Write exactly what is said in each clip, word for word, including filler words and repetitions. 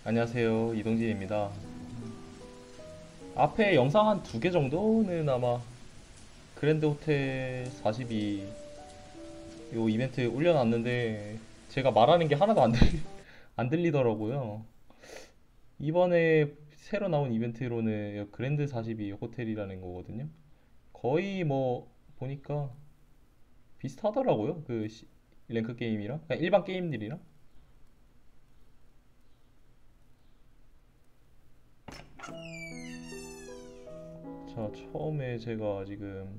안녕하세요, 이동진입니다. 앞에 영상 한 두 개 정도는 아마 그랜드 호텔 사십이 요 이벤트 올려놨는데 제가 말하는 게 하나도 안, 들리, 안 들리더라고요. 이번에 새로 나온 이벤트로는 요 그랜드 사십이 호텔이라는 거거든요. 거의 뭐 보니까 비슷하더라고요. 그 시- 랭크 게임이랑 그냥 일반 게임들이랑. 자, 처음에 제가 지금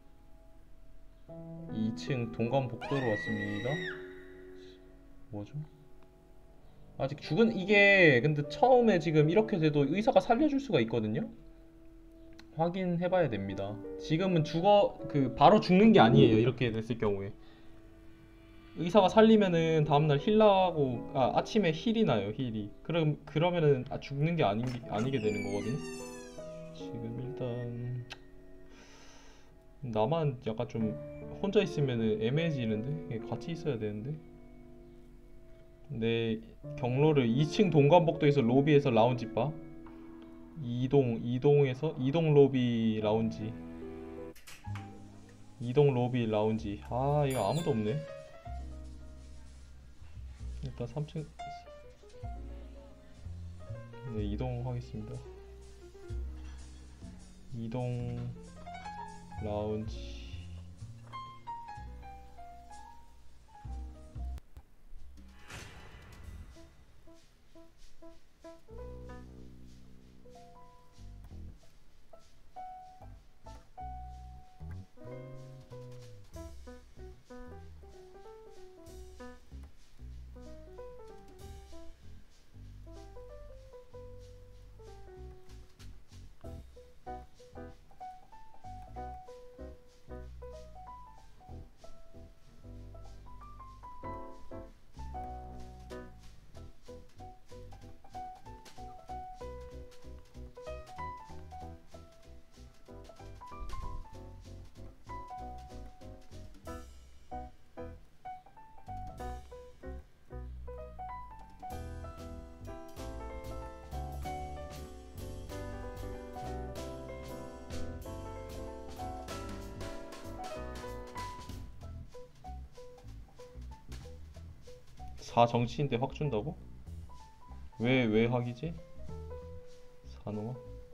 이 층 동관 복도로 왔습니다. 뭐죠? 아직 죽은 이게 근데 처음에 지금 이렇게 돼도 의사가 살려줄 수가 있거든요. 확인해봐야 됩니다. 지금은 죽어 그 바로 죽는 게 아니에요. 이렇게 됐을 경우에 의사가 살리면은 다음날 힐 나고 아 아침에 힐이 나요. 힐이 그럼 그러면은 아, 죽는 게 아니 아니게 되는 거거든요. 지금 일단 나만 약간 좀 혼자 있으면은 애매해지는데 같이 있어야 되는데 내 경로를 이 층 동관복도에서 로비에서 라운지 바 이동 이동에서 이동 로비 라운지 이동 로비 라운지 아 이거 아무도 없네. 일단 삼 층 네 이동하겠습니다. 이동 라운지 사 정치인데 확 준다고? 왜 왜 확이지? 산호와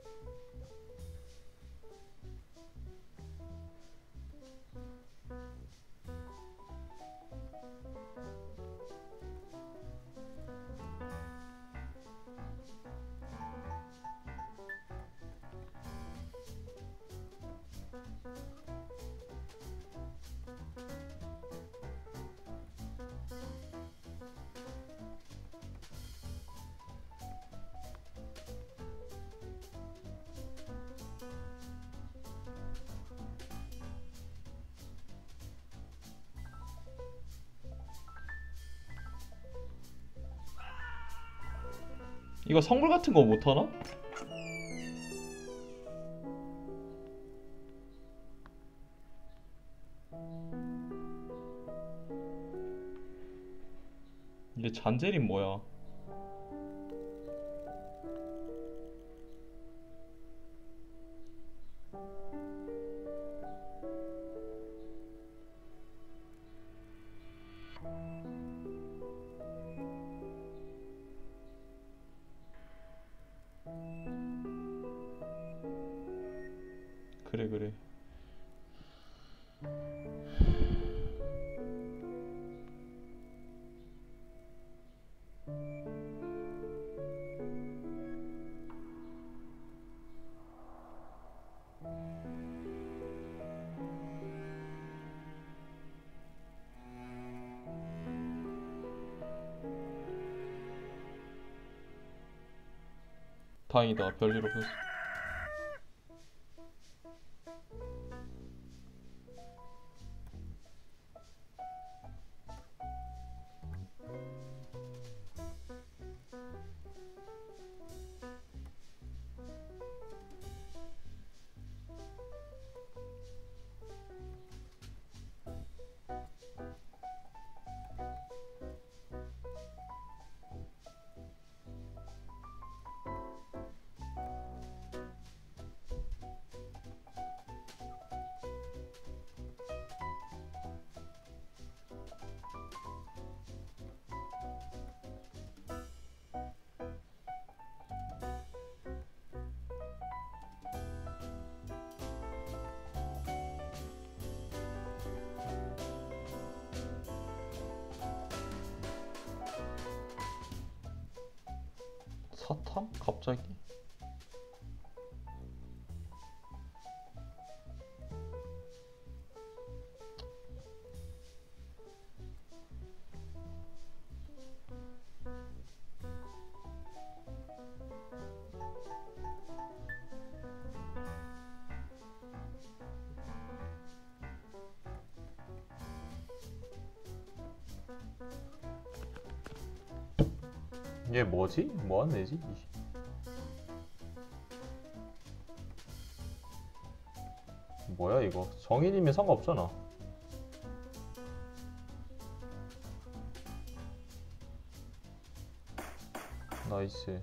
이거 성물 같은 거 못하나? 이게 잔재림 뭐야? 그래 그래. 다행이다 별일 없었어. 사탐? 갑자기? 얘 뭐지? 뭐한 애지? 뭐야 이거? 정인이면 상관없잖아. 나이스.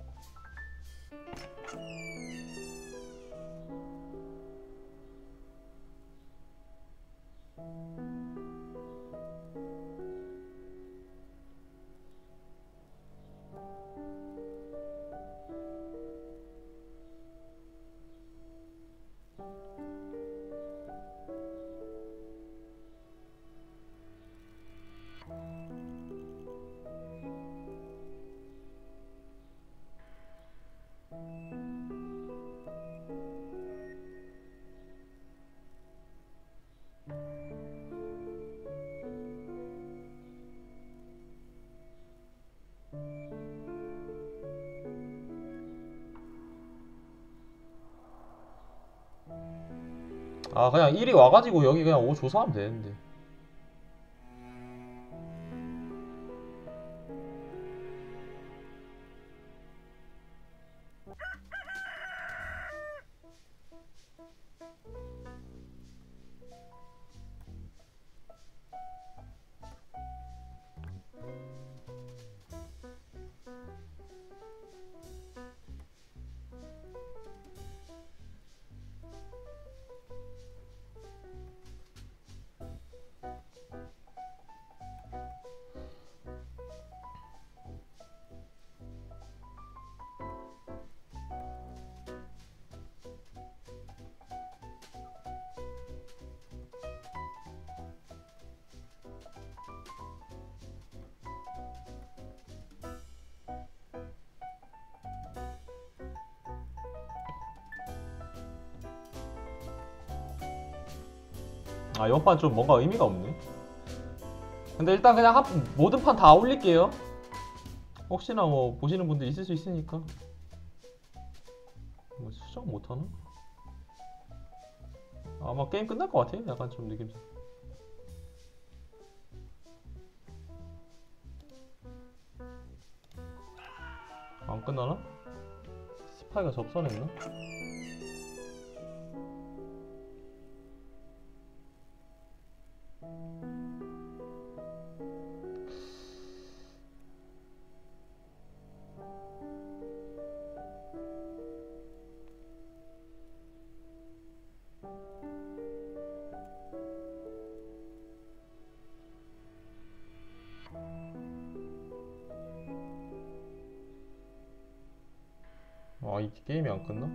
아 그냥 일이 와가지고 여기 그냥 오 조사하면 되는데. 아 이번 판 좀 뭔가 의미가 없네. 근데 일단 그냥 한, 모든 판 다 올릴게요. 혹시나 뭐 보시는 분들 있을 수 있으니까. 뭐 수정 못하나? 아마 게임 끝날 것 같아. 약간 좀 느낌상. 안 끝나나? 스파이가 접선했나? 아, 이 게임이 안 끝나?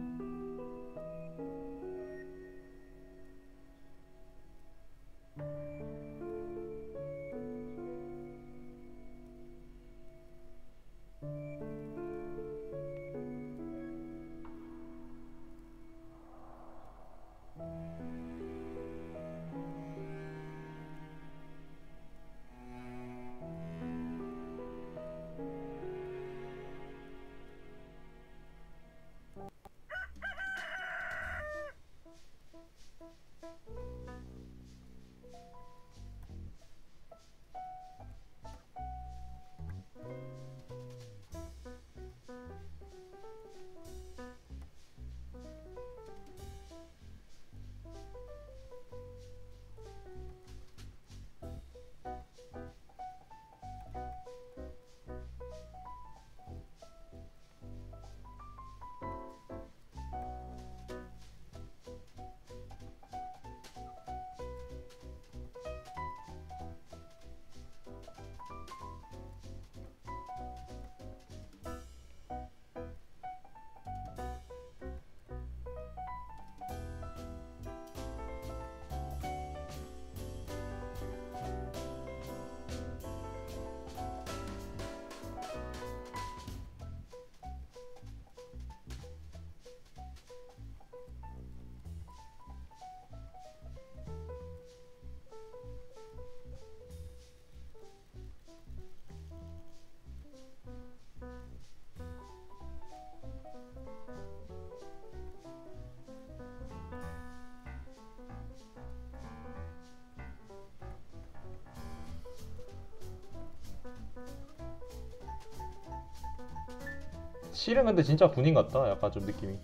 실은 근데 진짜 군인 같다. 약간 좀 느낌이.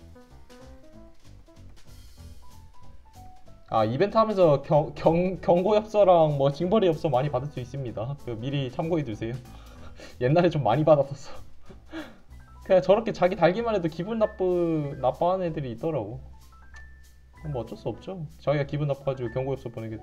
아, 이벤트 하면서 경, 경, 경고엽서랑 뭐 징벌의 엽서 많이 받을 수 있습니다. 그 미리 참고해 두세요. 옛날에 좀 많이 받았었어. 그냥 저렇게 자기 달기만 해도 기분 나쁘 나빠하는 애들이 있더라고. 뭐 어쩔 수 없죠. 자기가 기분 나빠가지고 경고엽서 보내게 돼.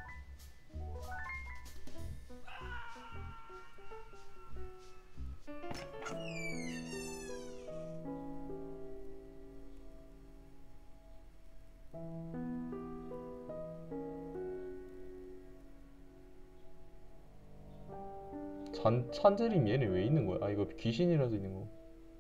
찬 찬재림 얘네 왜 있는 거야? 아, 이거 귀신이라서 있는 거.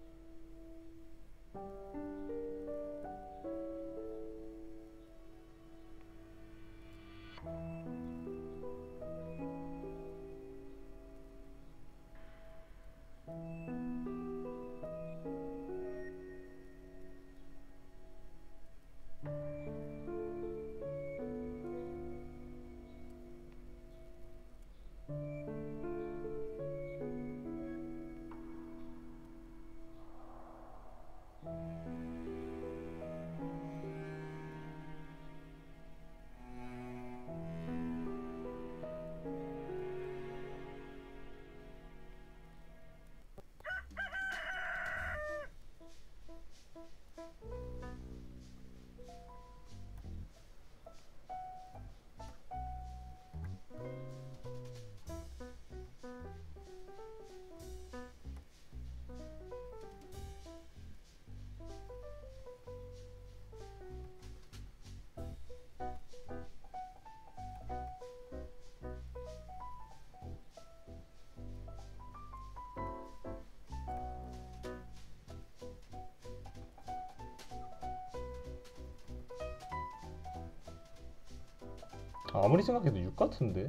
아무리 생각해도 육 같은데.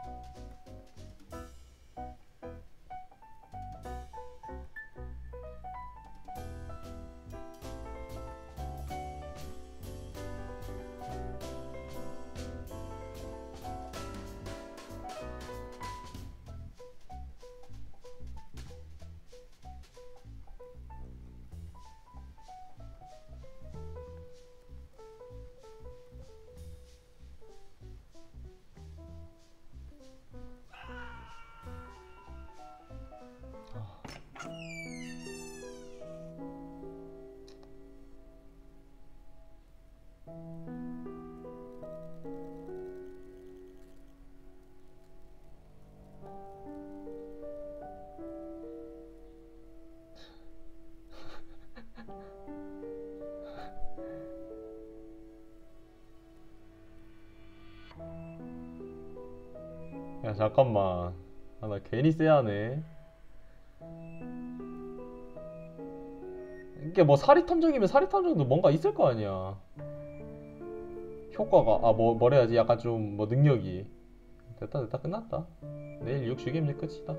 야, 잠깐만. 아, 나 괜히 쎄하네. 이게 뭐 사리탐정이면 사리탐정도 뭔가 있을 거 아니야. 효과가, 아, 뭐 뭐라 해야지, 약간 좀 뭐 능력이. 됐다 됐다, 끝났다. 내일 육 죽이면 이제 끝이다.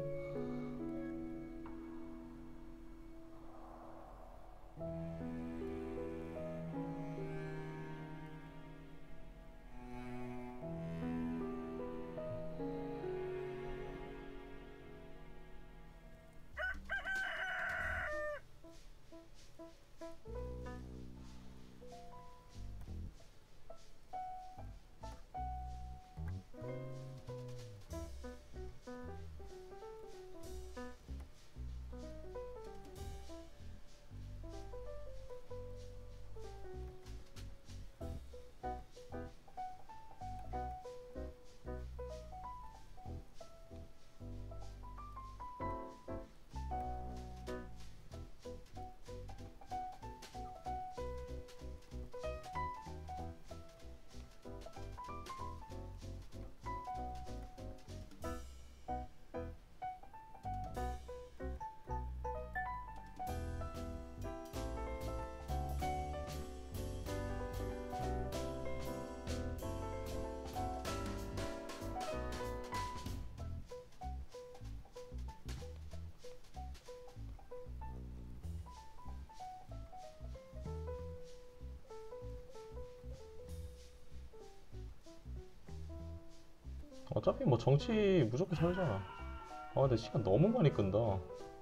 어차피 뭐 정치 무조건 살잖아. 아, 근데 시간 너무 많이 끈다.